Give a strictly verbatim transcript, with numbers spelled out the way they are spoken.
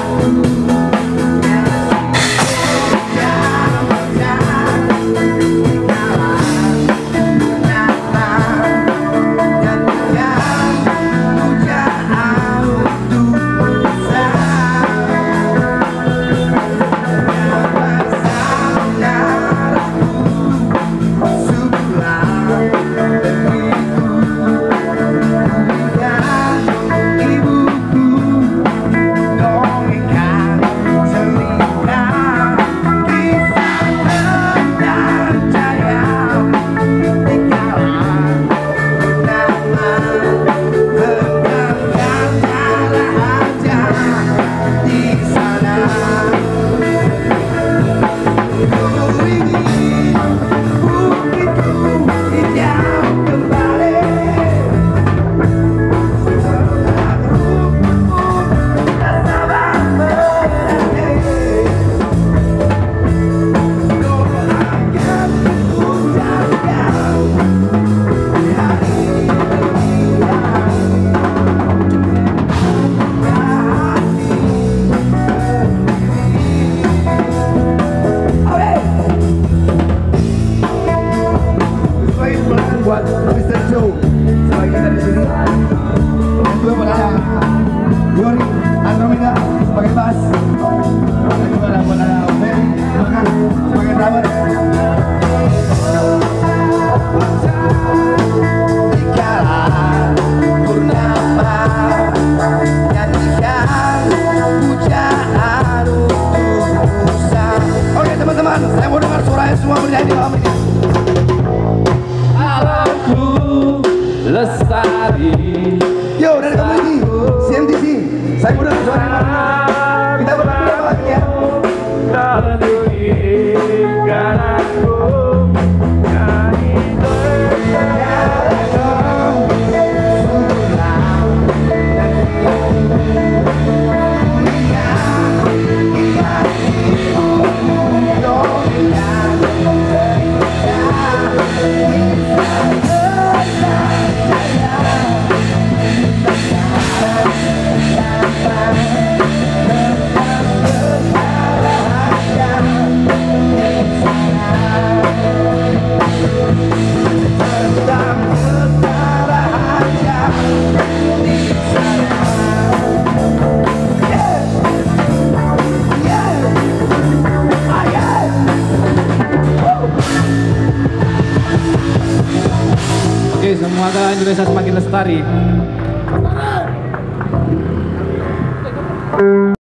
buat mister Joe sebagai kita di sini. Yang kedua buat ada Yori Andromeda sebagai bass. Dan juga ada buat ada Ferry Makan sebagai drummer. Dikala purnama nyanyikan pujaan untuk Nusa. Oke teman-teman, saya mau dengar suaranya semua bernyanyi malam ini. Lestari. Yo, dari Community C M T C. Saya udah suara kita berdua lagi ya. Dalam berikan aku nyanyi Oke, semoga Indonesia semakin lestari.